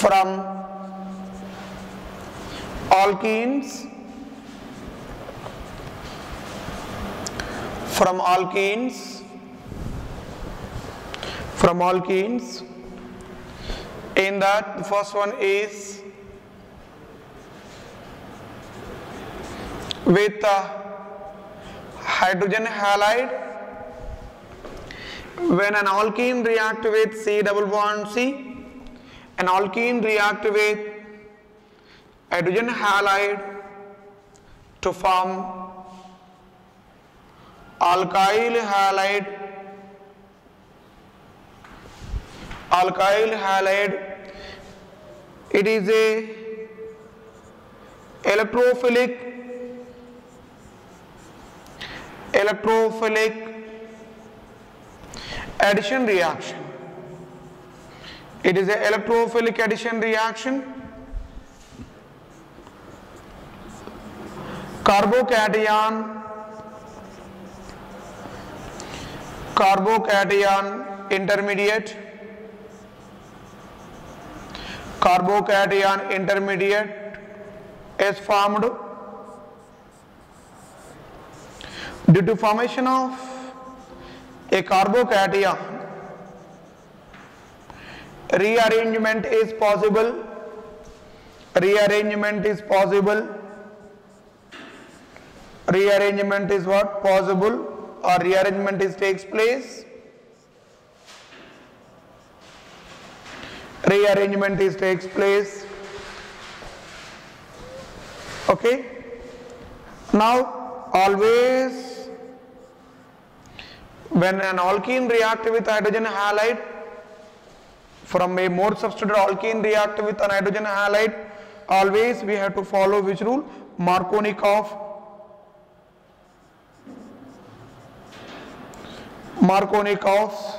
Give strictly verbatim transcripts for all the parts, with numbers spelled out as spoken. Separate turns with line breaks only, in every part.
from alkenes from alkenes from alkenes in that the first one is with uh, hydrogen halide. When an alkene reacts with C double bond C, an alkene reacts with hydrogen halide to form alkyl halide. Alkyl halide, it is a electrophilic electrophilic addition reaction. It is a electrophilic addition reaction. Carbocation carbocation intermediate carbocation intermediate is formed due to formation of a carbocation. Rearrangement is possible. Rearrangement is possible. Rearrangement is what? Possible, or rearrangement is takes place. Rearrangement is takes place. Okay. Now always when an alkene reacts with hydrogen halide, from a more substituted alkene react with an hydrogen halide, always we have to follow which rule? Markovnikov Markovnikov's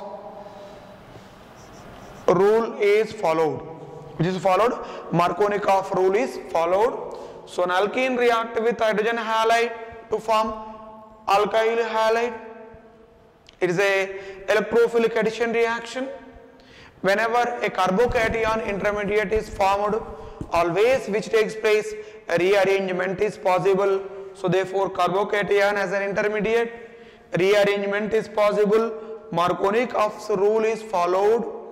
rule is followed. Which is followed? Markovnikov rule is followed. So an alkene reacts with hydrogen halide to form alkyl halide. It is a electrophilic addition reaction. Whenever a carbocation intermediate is formed, always which takes place, a rearrangement is possible. So therefore carbocation as an intermediate, rearrangement is possible. Markovnikov's rule is followed.